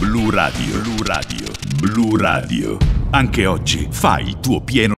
Blu Radio. Blu Radio. Blu Radio. Anche oggi fai il tuo pieno